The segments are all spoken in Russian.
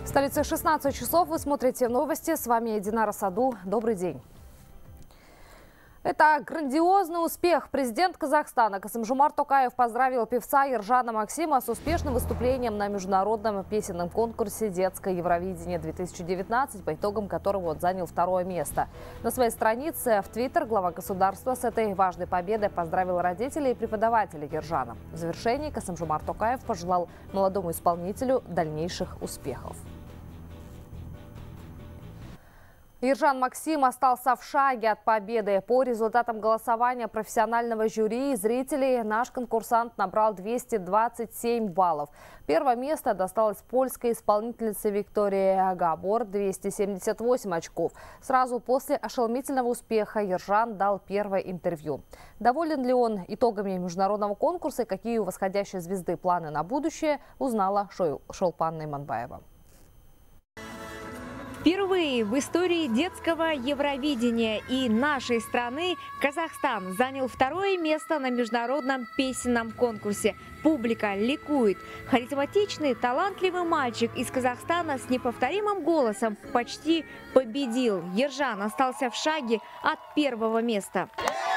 В столице 16 часов. Вы смотрите новости. С вами Динара Саду. Добрый день. Это грандиозный успех. Президент Казахстана Касым-Жомарт Токаев поздравил певца Ержана Максима с успешным выступлением на международном песенном конкурсе «Детское Евровидение-2019», по итогам которого он занял второе место. На своей странице в Твиттер глава государства с этой важной победой поздравил родителей и преподавателей Ержана. В завершении Касым-Жомарт Токаев пожелал молодому исполнителю дальнейших успехов. Ержан Максим остался в шаге от победы. По результатам голосования профессионального жюри и зрителей наш конкурсант набрал 227 баллов. Первое место досталось польской исполнительнице Виктории Габор – 278 очков. Сразу после ошеломительного успеха Ержан дал первое интервью. Доволен ли он итогами международного конкурса и какие у восходящей звезды планы на будущее, узнала Шолпан Найманбаева. Впервые в истории детского Евровидения и нашей страны Казахстан занял второе место на международном песенном конкурсе. Публика ликует. Харизматичный, талантливый мальчик из Казахстана с неповторимым голосом почти победил. Ержан остался в шаге от первого места.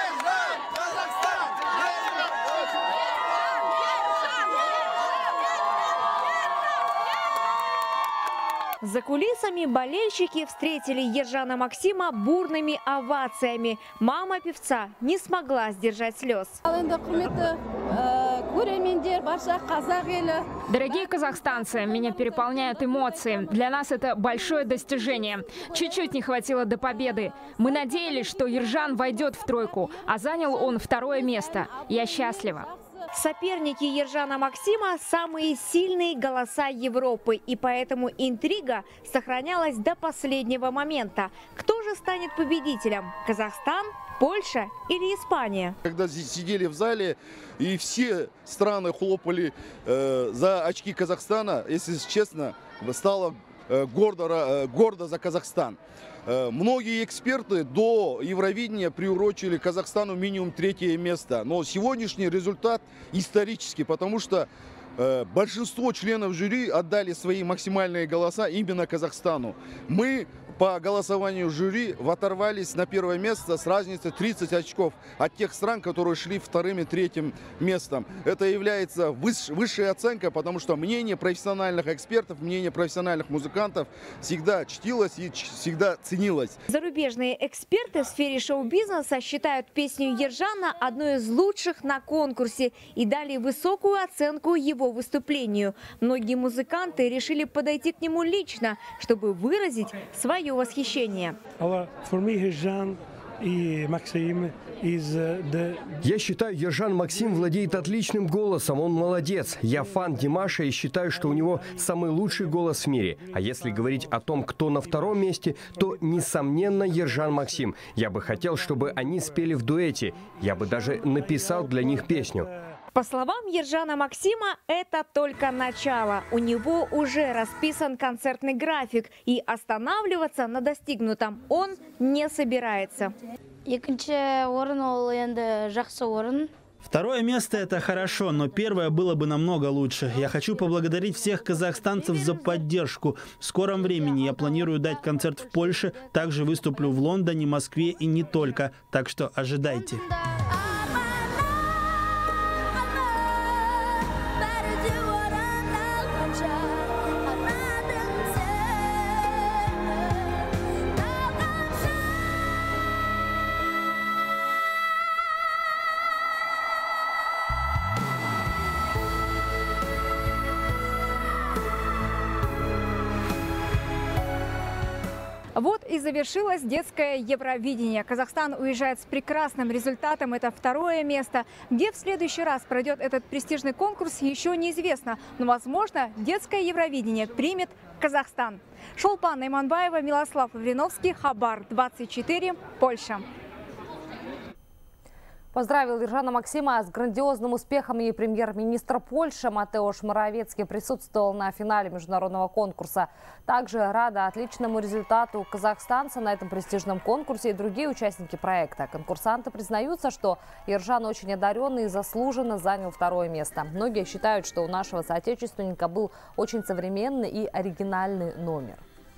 За кулисами болельщики встретили Ержана Максима бурными овациями. Мама певца не смогла сдержать слез. Дорогие казахстанцы, меня переполняют эмоции. Для нас это большое достижение. Чуть-чуть не хватило до победы. Мы надеялись, что Ержан войдет в тройку, а занял он второе место. Я счастлива. Соперники Ержана Максима – самые сильные голоса Европы, и поэтому интрига сохранялась до последнего момента. Кто же станет победителем? Казахстан, Польша или Испания? Когда сидели в зале и все страны хлопали за очки Казахстана, если честно, стало гордо за Казахстан. Многие эксперты до Евровидения приурочили Казахстану минимум третье место. Но сегодняшний результат исторический, потому что большинство членов жюри отдали свои максимальные голоса именно Казахстану. Мы по голосованию жюри оторвались на первое место с разницей 30 очков от тех стран, которые шли вторым и третьим местом. Это является высшей оценкой, потому что мнение профессиональных экспертов, мнение профессиональных музыкантов всегда чтилось и всегда ценилось. Зарубежные эксперты в сфере шоу-бизнеса считают песню Ержана одной из лучших на конкурсе и дали высокую оценку его выступлению. Многие музыканты решили подойти к нему лично, чтобы выразить свое восхищение. Я считаю, Ержан Максим владеет отличным голосом, он молодец. Я фан Димаша и считаю, что у него самый лучший голос в мире. А если говорить о том, кто на втором месте, то, несомненно, Ержан Максим. Я бы хотел, чтобы они спели в дуэте. Я бы даже написал для них песню. По словам Ержана Максима, это только начало. У него уже расписан концертный график, и останавливаться на достигнутом он не собирается. Второе место – это хорошо, но первое было бы намного лучше. Я хочу поблагодарить всех казахстанцев за поддержку. В скором времени я планирую дать концерт в Польше, также выступлю в Лондоне, Москве и не только. Так что ожидайте. Вот и завершилось детское Евровидение. Казахстан уезжает с прекрасным результатом. Это второе место. Где в следующий раз пройдет этот престижный конкурс, еще неизвестно. Но, возможно, детское Евровидение примет Казахстан. Шолпан Найманбаева, Милослав Лавриновский, Хабар 24, Польша. Поздравил Ержана Максима с грандиозным успехом и премьер-министр Польши Матеуш Моровецкий присутствовал на финале международного конкурса. Также рада отличному результату казахстанца на этом престижном конкурсе и другие участники проекта. Конкурсанты признаются, что Ержан очень одаренный и заслуженно занял второе место. Многие считают, что у нашего соотечественника был очень современный и оригинальный номер.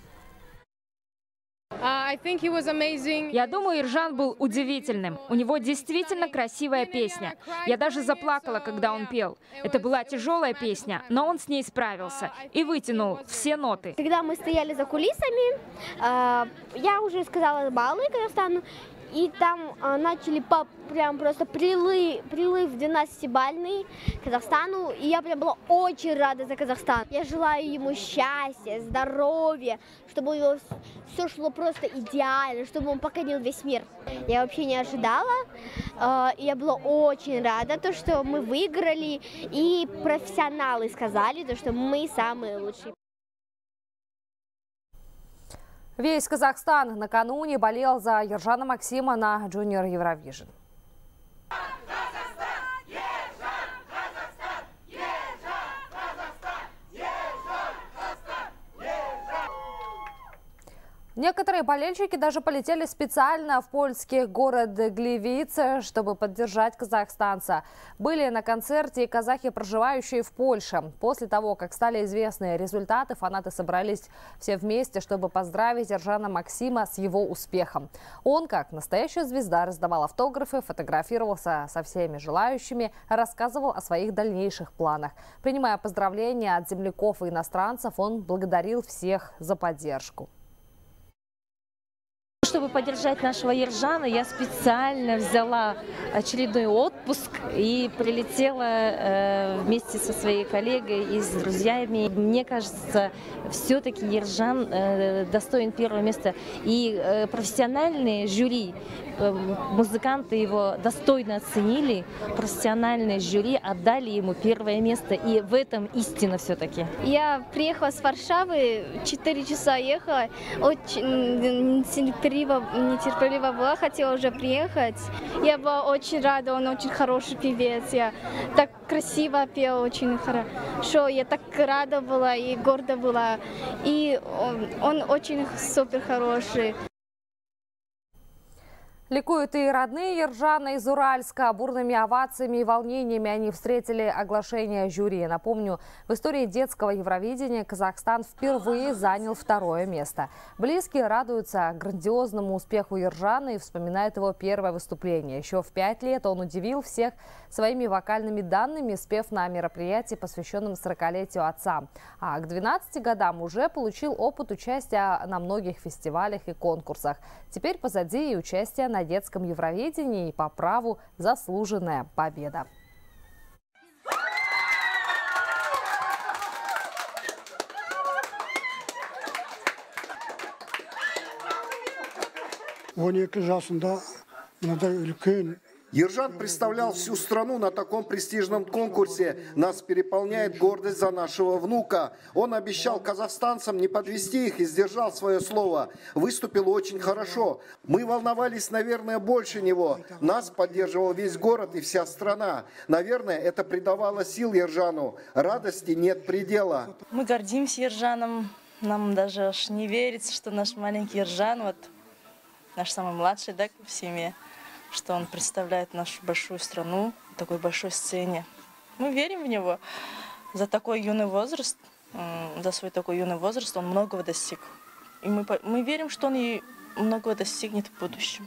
Я думаю, Ержан был удивительным. У него действительно красивая песня. Я даже заплакала, когда он пел. Это была тяжелая песня, но он с ней справился и вытянул все ноты. Когда мы стояли за кулисами, я уже сказала баллы Казахстану, и там начали прям просто прилыв 12-бальный Казахстану, и я прям была очень рада за Казахстан. Я желаю ему счастья, здоровья, чтобы у него все шло просто идеально, чтобы он покорил весь мир. Я вообще не ожидала, и я была очень рада, то, что мы выиграли, и профессионалы сказали, то, что мы самые лучшие. Весь Казахстан накануне болел за Ержана Максима на Junior Eurovision. Некоторые болельщики даже полетели специально в польский город Gliwice, чтобы поддержать казахстанца. Были на концерте и казахи, проживающие в Польше. После того, как стали известны результаты, фанаты собрались все вместе, чтобы поздравить Ержана Максима с его успехом. Он, как настоящая звезда, раздавал автографы, фотографировался со всеми желающими, рассказывал о своих дальнейших планах. Принимая поздравления от земляков и иностранцев, он благодарил всех за поддержку. Чтобы поддержать нашего Ержана, я специально взяла очередной отпуск и прилетела вместе со своей коллегой и с друзьями. Мне кажется, все-таки Ержан достоин первого места. И профессиональные жюри, музыканты его достойно оценили, профессиональные жюри отдали ему первое место. И в этом истина все-таки. Я приехала с Варшавы, 4 часа ехала, очень нетерпеливо была, хотела уже приехать. Я была очень рада, он очень хороший певец, я так красиво пел, очень хорошо, я так рада была и горда была, и он очень супер хороший. Ликуют и родные Ержана из Уральска. Бурными овациями и волнениями они встретили оглашение жюри. Напомню, в истории детского Евровидения Казахстан впервые занял второе место. Близкие радуются грандиозному успеху Ержана и вспоминают его первое выступление. Еще в 5 лет он удивил всех своими вокальными данными, спев на мероприятии, посвященном 40-летию отца. А к 12 годам уже получил опыт участия на многих фестивалях и конкурсах. Теперь позади и участие на детском Евровидении, и по праву заслуженная победа. Ержан представлял всю страну на таком престижном конкурсе. Нас переполняет гордость за нашего внука. Он обещал казахстанцам не подвести их и сдержал свое слово. Выступил очень хорошо. Мы волновались, наверное, больше него. Нас поддерживал весь город и вся страна. Наверное, это придавало сил Ержану. Радости нет предела. Мы гордимся Ержаном. Нам даже аж не верится, что наш маленький Ержан, вот наш самый младший, да, в семье, что он представляет нашу большую страну на такой большой сцене. Мы верим в него. За такой юный возраст, за свой такой юный возраст он многого достиг. И мы верим, что он и многого достигнет в будущем.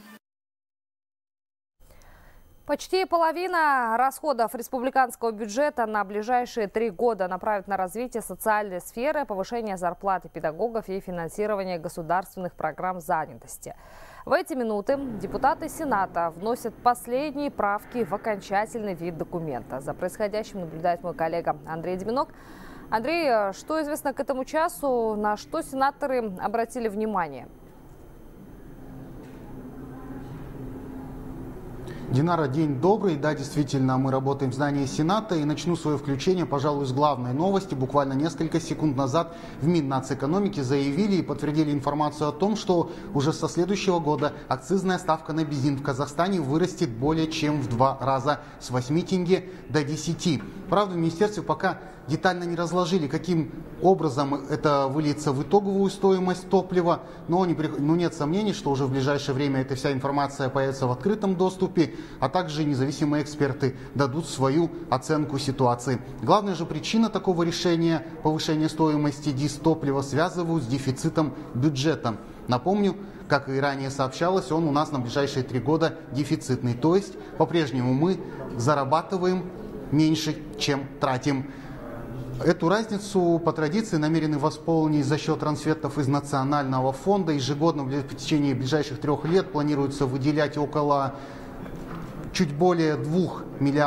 Почти половина расходов республиканского бюджета на ближайшие 3 года направят на развитие социальной сферы, повышение зарплаты педагогов и финансирование государственных программ занятости. В эти минуты депутаты Сената вносят последние правки в окончательный вид документа. За происходящим наблюдает мой коллега Андрей Деминок. Андрей, что известно к этому часу, на что сенаторы обратили внимание? Динара, день добрый. Да, действительно, мы работаем в здании Сената. И начну свое включение, пожалуй, с главной новости. Буквально несколько секунд назад в Миннацэкономики заявили и подтвердили информацию о том, что уже со следующего года акцизная ставка на бензин в Казахстане вырастет более чем в 2 раза, с 8 тенге до 10. Правда, в министерстве пока детально не разложили, каким образом это выльется в итоговую стоимость топлива, но нет сомнений, что уже в ближайшее время эта вся информация появится в открытом доступе, а также независимые эксперты дадут свою оценку ситуации. Главная же причина такого решения, повышения стоимости дистоплива, связывают с дефицитом бюджета. Напомню, как и ранее сообщалось, он у нас на ближайшие 3 года дефицитный, то есть по-прежнему мы зарабатываем меньше, чем тратим. Эту разницу по традиции намерены восполнить за счет трансфертов из Национального фонда. Ежегодно в течение ближайших 3 лет планируется выделять около чуть более 2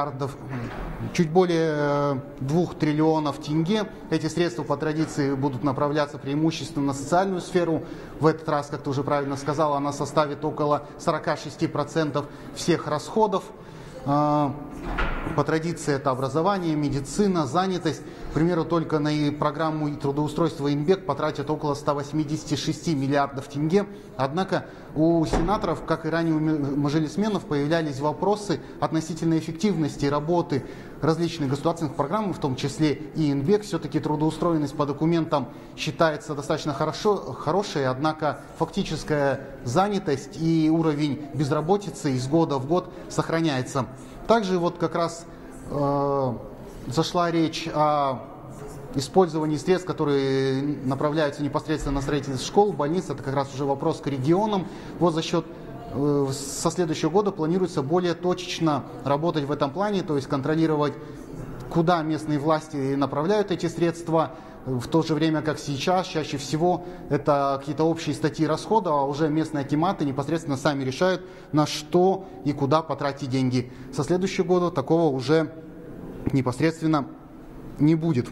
триллионов тенге. Эти средства по традиции будут направляться преимущественно на социальную сферу. В этот раз, как ты уже правильно сказала, она составит около 46% всех расходов. По традиции это образование, медицина, занятость. К примеру, только на программу трудоустройства Инбек потратят около 186 миллиардов тенге. Однако у сенаторов, как и ранее у мажилисменов, появлялись вопросы относительно эффективности работы различных государственных программ, в том числе и Инбек. Все-таки трудоустроенность по документам считается достаточно хорошей, однако фактическая занятость и уровень безработицы из года в год сохраняется. Также вот как раз зашла речь о использовании средств, которые направляются непосредственно на строительство школ, больниц. Это как раз уже вопрос к регионам. Вот за счет со следующего года планируется более точечно работать в этом плане, то есть контролировать, куда местные власти направляют эти средства, в то же время, как сейчас, чаще всего это какие-то общие статьи расхода, а уже местные акиматы непосредственно сами решают, на что и куда потратить деньги. Со следующего года такого уже непосредственно не будет.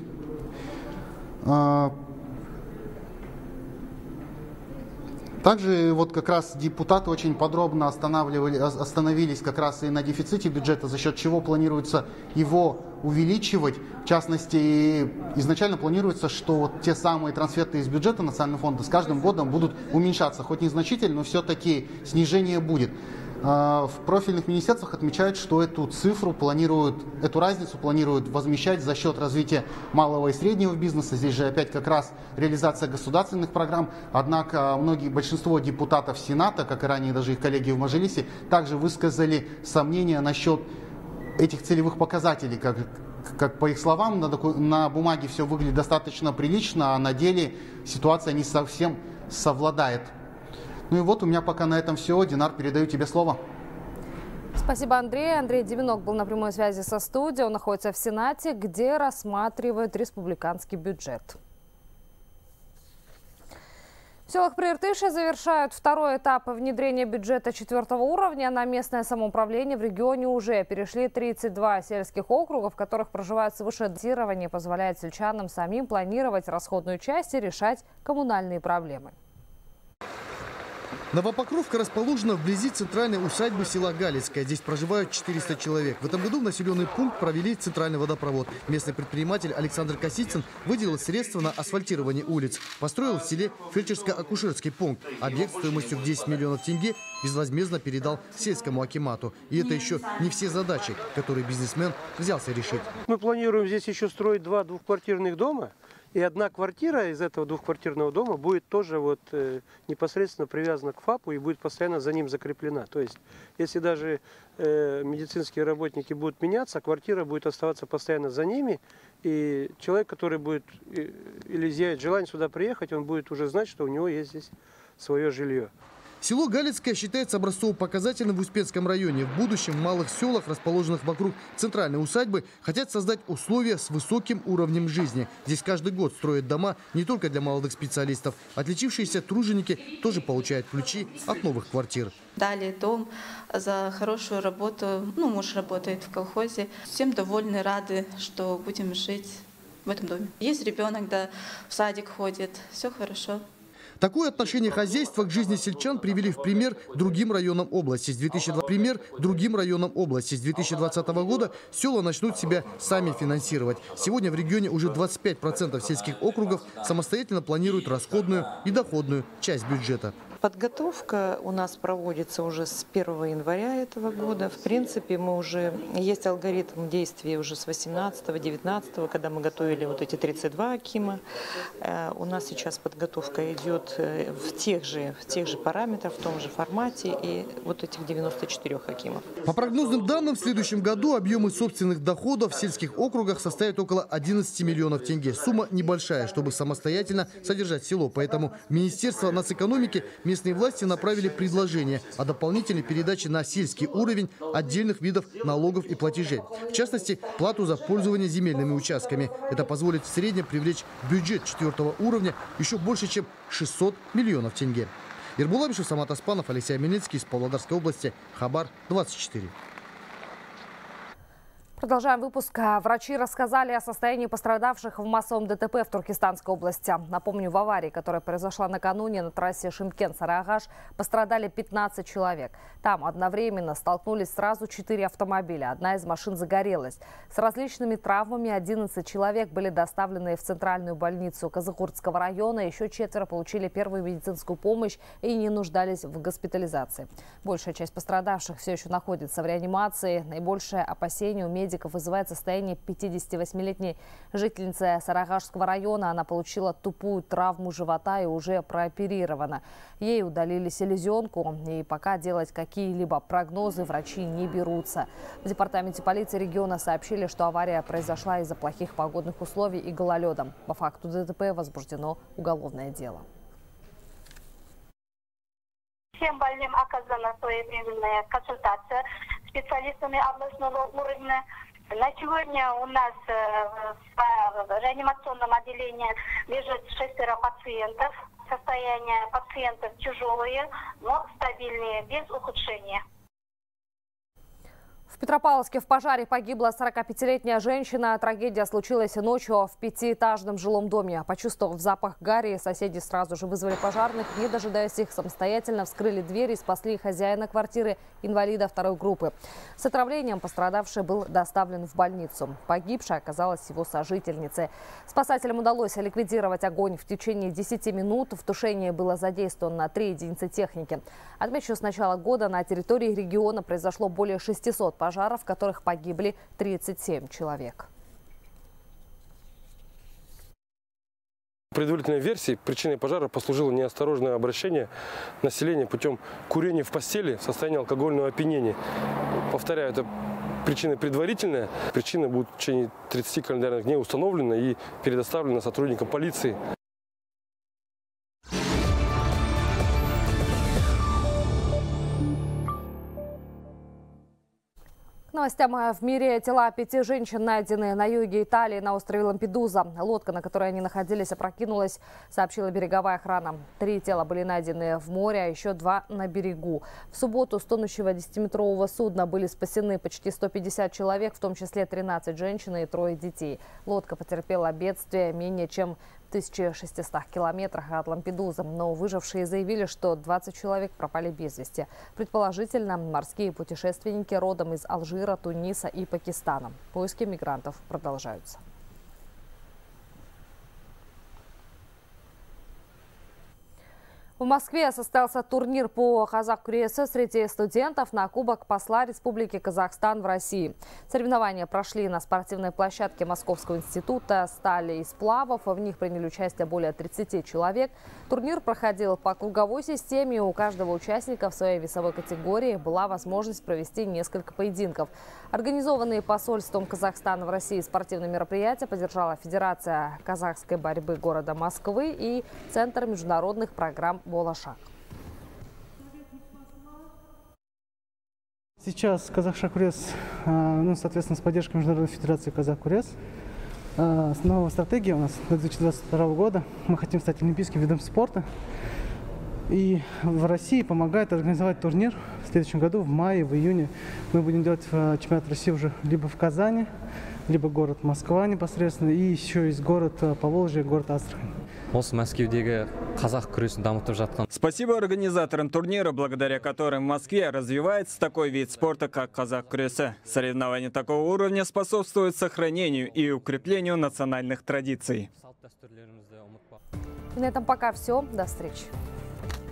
Также вот как раз депутаты очень подробно остановились как раз и на дефиците бюджета, за счет чего планируется его увеличивать. В частности, изначально планируется, что вот те самые трансферты из бюджета Национального фонда с каждым годом будут уменьшаться, хоть незначительно, но все-таки снижение будет. В профильных министерствах отмечают, что эту разницу планируют возмещать за счет развития малого и среднего бизнеса. Здесь же опять как раз реализация государственных программ. Однако большинство депутатов Сената, как и ранее даже их коллеги в Мажилисе, также высказали сомнения насчет этих целевых показателей. Как по их словам, на бумаге все выглядит достаточно прилично, а на деле ситуация не совсем совладает. Ну и вот у меня пока на этом все. Динар, передаю тебе слово. Спасибо, Андрей. Андрей Девинок был на прямой связи со студией. Он находится в Сенате, где рассматривают республиканский бюджет. В селах Прииртыша завершают 2-й этап внедрения бюджета 4-го уровня. На местное самоуправление в регионе уже перешли 32 сельских округа, в которых проживают свыше датирования, позволяет сельчанам самим планировать расходную часть и решать коммунальные проблемы. Новопокровка расположена вблизи центральной усадьбы села Галицкое. Здесь проживают 400 человек. В этом году в населенный пункт провели центральный водопровод. Местный предприниматель Александр Косицын выделил средства на асфальтирование улиц. Построил в селе фельдшерско-акушерский пункт. Объект стоимостью в 10 миллионов тенге безвозмездно передал сельскому акимату. И это еще не все задачи, которые бизнесмен взялся решить. Мы планируем здесь еще строить 2 двухквартирных дома. И одна квартира из этого двухквартирного дома будет тоже непосредственно привязана к ФАПу и будет постоянно за ним закреплена. То есть, если даже медицинские работники будут меняться, квартира будет оставаться постоянно за ними. И человек, который будет или изъявит желание сюда приехать, он будет уже знать, что у него есть здесь свое жилье. Село Галицкое считается образцово-показательным в Успенском районе. В будущем в малых селах, расположенных вокруг центральной усадьбы, хотят создать условия с высоким уровнем жизни. Здесь каждый год строят дома не только для молодых специалистов. Отличившиеся труженики тоже получают ключи от новых квартир. Дали дом за хорошую работу. Муж работает в колхозе. Всем довольны, рады, что будем жить в этом доме. Есть ребенок, да, в садик ходит. Все хорошо. Такое отношение хозяйства к жизни сельчан привели в пример другим районам области. С 2020 года села начнут себя сами финансировать. Сегодня в регионе уже 25% сельских округов самостоятельно планируют расходную и доходную часть бюджета. Подготовка у нас проводится уже с 1 января этого года. В принципе, есть алгоритм действий уже с 18-19, когда мы готовили вот эти 32 акима. У нас сейчас подготовка идет в тех же параметрах, в том же формате и вот этих 94 акимов. По прогнозным данным, в следующем году объемы собственных доходов в сельских округах составят около 11 миллионов тенге. Сумма небольшая, чтобы самостоятельно содержать село. Поэтому Министерство нацэкономики, местные власти направили предложение о дополнительной передаче на сельский уровень отдельных видов налогов и платежей. В частности, плату за пользование земельными участками. Это позволит в среднем привлечь в бюджет 4-го уровня еще больше, чем 600 миллионов тенге. Ербул Абишев, Самат Аспанов, Алексей Амельницкий из Павлодарской области. Хабар 24. Продолжаем выпуск. Врачи рассказали о состоянии пострадавших в массовом ДТП в Туркестанской области. Напомню, в аварии, которая произошла накануне на трассе Шымкент-Сарыагаш, пострадали 15 человек. Там одновременно столкнулись сразу 4 автомобиля. Одна из машин загорелась. С различными травмами 11 человек были доставлены в центральную больницу Казыкуртского района. Еще 4 получили первую медицинскую помощь и не нуждались в госпитализации. Большая часть пострадавших все еще находится в реанимации. Наибольшее опасение у медиков вызывает состояние 58-летней жительницы Сарыагашского района. Она получила тупую травму живота и уже прооперирована. Ей удалили селезенку, и пока делать какие-либо прогнозы врачи не берутся. В департаменте полиции региона сообщили, что авария произошла из-за плохих погодных условий и гололеда. По факту ДТП возбуждено уголовное дело. Всем больным оказана своевременная консультация специалистами областного уровня. На сегодня у нас в реанимационном отделении лежит 6 пациентов. Состояние пациентов тяжелые, но стабильные, без ухудшения. В Петропавловске в пожаре погибла 45-летняя женщина. Трагедия случилась ночью в 5-этажном жилом доме. Почувствовав запах гари, соседи сразу же вызвали пожарных. Не дожидаясь их, самостоятельно вскрыли дверь и спасли хозяина квартиры, инвалида 2-й группы. С отравлением пострадавший был доставлен в больницу. Погибшая оказалась его сожительницей. Спасателям удалось ликвидировать огонь в течение 10 минут. В тушении было задействовано 3 единицы техники. Отмечу, с начала года на территории региона произошло более 600 пожаров, в которых погибли 37 человек. В предварительной версии причиной пожара послужило неосторожное обращение населения путем курения в постели в состоянии алкогольного опьянения. Повторяю, это причина предварительная. Причина будет в течение 30 календарных дней установлена и предоставлена сотрудникам полиции. Новостям в мире. Тела 5 женщин найдены на юге Италии на острове Лампедуза. Лодка, на которой они находились, опрокинулась, сообщила береговая охрана. 3 тела были найдены в море, а еще 2 на берегу. В субботу с тонущего 10-метрового судна были спасены почти 150 человек, в том числе 13 женщин и 3 детей. Лодка потерпела бедствие менее чем в 1600 километрах от Лампедузы, но выжившие заявили, что 20 человек пропали без вести. Предположительно, морские путешественники родом из Алжира, Туниса и Пакистана. Поиски мигрантов продолжаются. В Москве состоялся турнир по казах-күресі среди студентов на Кубок посла Республики Казахстан в России. Соревнования прошли на спортивной площадке Московского института стали и сплавов. В них приняли участие более 30 человек. Турнир проходил по круговой системе. У каждого участника в своей весовой категории была возможность провести несколько поединков. Организованные посольством Казахстана в России спортивные мероприятия поддержала Федерация казахской борьбы города Москвы и Центр международных программ «Болашак». Сейчас Казах-Шакурес, соответственно, с поддержкой Международной Федерации Казах-Курес. Новая стратегия у нас до 2022 года. Мы хотим стать олимпийским видом спорта. И в России помогает организовать турнир в следующем году, в мае, в июне. Мы будем делать чемпионат России уже либо в Казани, либо город Москва непосредственно, и еще есть город Поволжье, город Астрахань. Спасибо организаторам турнира, благодаря которым в Москве развивается такой вид спорта, как казах-күресі. Соревнования такого уровня способствуют сохранению и укреплению национальных традиций. И на этом пока все. До встречи.